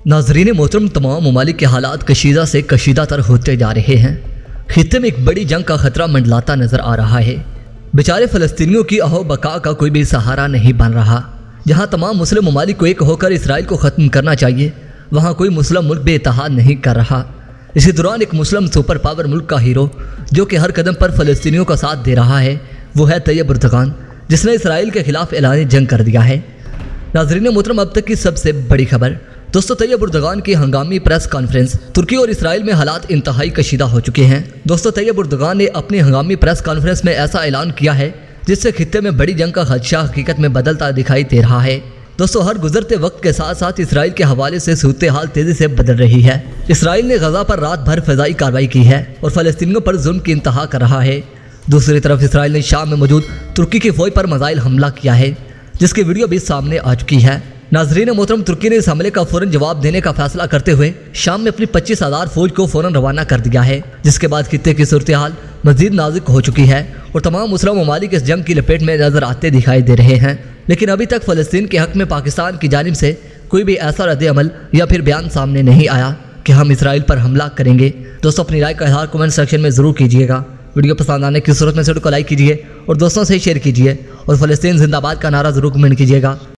नाज़रीन मोहतरम, तमाम ममालिक के हालात कशीदा से कशीदा तर होते जा रहे हैं। खित्ते में एक बड़ी जंग का खतरा मंडलाता नजर आ रहा है। बेचारे फ़लस्तीनियों की अहो बका का कोई भी सहारा नहीं बन रहा। जहां तमाम मुस्लिम ममालिक को एक होकर इसराइल को ख़त्म करना चाहिए, वहां कोई मुस्लिम मुल्क बेइत्तेहाद नहीं कर रहा। इसी दौरान एक मुस्लिम सुपर पावर मुल्क का हीरो जो कि हर कदम पर फ़लस्तीनियों का साथ दे रहा है, वो है तैयब एर्दोगान, जिसने इसराइल के खिलाफ ऐलान जंग कर दिया है। नाज़रीन मोहतरम, अब तक की सबसे बड़ी खबर दोस्तों, तैयब एर्दोगान की हंगामी प्रेस कॉन्फ्रेंस। तुर्की और इसराइल में हालात इंतहाई कशीदा हो चुके हैं। दोस्तों, तैयब एर्दोगान ने अपनी हंगामी प्रेस कॉन्फ्रेंस में ऐसा ऐलान किया है जिससे खित्ते में बड़ी जंग का खदशा हकीकत में बदलता दिखाई दे रहा है। दोस्तों, हर गुजरते वक्त के साथ साथ इसराइल के हवाले से सूरत हाल तेजी से बदल रही है। इसराइल ने गजा पर रात भर फ़िज़ाई कार्रवाई की है और फ़लस्तीनियों पर जुल्म की इंतहा कर रहा है। दूसरी तरफ इसराइल ने शाम में मौजूद तुर्की की फ़ौज पर मिसाइल हमला किया है, जिसकी वीडियो भी सामने आ चुकी है। नाज़रीन मोहतरम, तुर्की ने इस हमले का फ़ौरन जवाब देने का फैसला करते हुए शाम में अपनी 25,000 फौज को फ़ौरन रवाना कर दिया है, जिसके बाद खित्ते की सूरत हाल मज़ीद नाजुक हो चुकी है और तमाम मुस्लिम ममालिक इस जंग की लपेट में नजर आते दिखाई दे रहे हैं। लेकिन अभी तक फ़लस्तीन के हक़ में पाकिस्तान की जानिब से कोई भी ऐसा रद्द अमल या फिर बयान सामने नहीं आया कि हम इसराइल पर हमला करेंगे। दोस्तों, अपनी राय का इज़हार कमेंट सेक्शन में ज़रूर कीजिएगा। वीडियो पसंद आने की सूरत में वीडियो को लाइक कीजिए और दोस्तों से शेयर कीजिए और फ़लस्तीन जिंदाबाद का नारा ज़रूर कमेंट कीजिएगा।